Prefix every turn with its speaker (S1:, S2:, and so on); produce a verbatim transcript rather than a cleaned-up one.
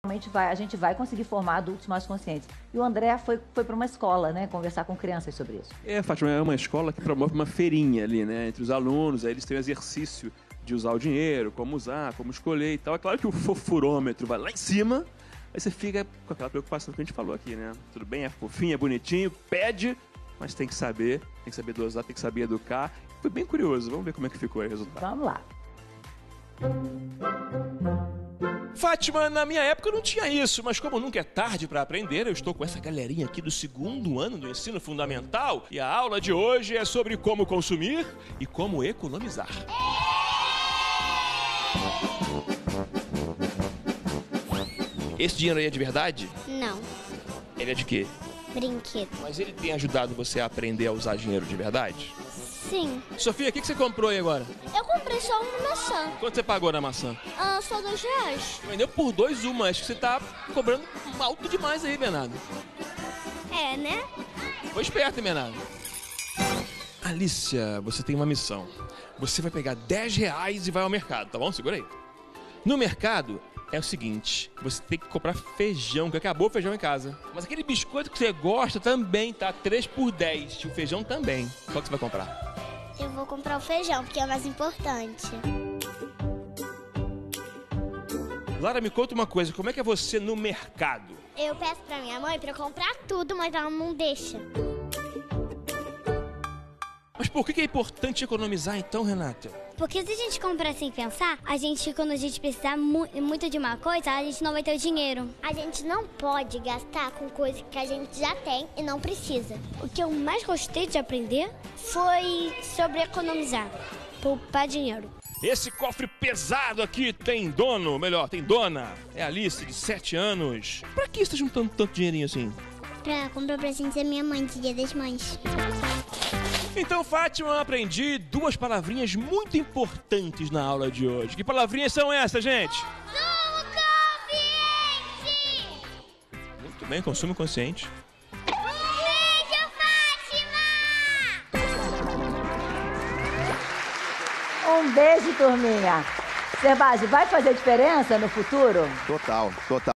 S1: Realmente vai, a gente vai conseguir formar adultos mais conscientes. E o André foi, foi para uma escola, né, conversar com crianças sobre isso.
S2: É, Fátima, é uma escola que promove uma feirinha ali, né, entre os alunos, aí eles têm o exercício de usar o dinheiro, como usar, como escolher e tal. É claro que o fofurômetro vai lá em cima, aí você fica com aquela preocupação que a gente falou aqui, né? Tudo bem, é fofinho, é bonitinho, pede, mas tem que saber, tem que saber dosar, tem que saber educar. Foi bem curioso, vamos ver como é que ficou aí o resultado.
S1: Vamos lá.
S3: Fátima, na minha época não tinha isso, mas como nunca é tarde para aprender, eu estou com essa galerinha aqui do segundo ano do ensino fundamental e a aula de hoje é sobre como consumir e como economizar. Esse dinheiro aí é de verdade?
S4: Não.
S3: Ele é de quê?
S4: Brinquedo.
S3: Mas ele tem ajudado você a aprender a usar dinheiro de verdade?
S4: Sim.
S3: Sofia, o que que você comprou aí agora?
S4: Eu comprei só uma maçã.
S3: Quanto você pagou na maçã?
S4: Ah, só dois reais.
S3: Vendeu por dois uma, acho que você tá cobrando alto demais aí, Bernardo.
S4: É, né?
S3: Foi esperto, hein, Bernardo? Alicia, você tem uma missão. Você vai pegar dez reais e vai ao mercado, tá bom? Segura aí. No mercado, é o seguinte, você tem que comprar feijão, que acabou o feijão em casa. Mas aquele biscoito que você gosta também tá três por dez, e o feijão também. Qual que você vai comprar?
S4: Eu vou comprar o feijão, porque é o mais importante.
S3: Lara, me conta uma coisa, como é que é você no mercado?
S4: Eu peço pra minha mãe pra eu comprar tudo, mas ela não deixa.
S3: Mas por que é importante economizar então, Renata?
S4: Porque se a gente comprar sem pensar, a gente, quando a gente precisar mu muito de uma coisa, a gente não vai ter o dinheiro. A gente não pode gastar com coisa que a gente já tem e não precisa. O que eu mais gostei de aprender foi sobre economizar, poupar dinheiro.
S3: Esse cofre pesado aqui tem dono, melhor, tem dona. É a Alice, de sete anos. Pra que você tá juntando tanto dinheirinho assim?
S4: Pra comprar presente da minha mãe, de Dia das Mães.
S3: Então, Fátima, aprendi duas palavrinhas muito importantes na aula de hoje. Que palavrinhas são essas, gente?
S4: Consumo consciente!
S3: Muito bem, consumo consciente.
S4: Beijo, Fátima!
S1: Um beijo, turminha. Serbagem, vai fazer diferença no futuro?
S5: Total, total.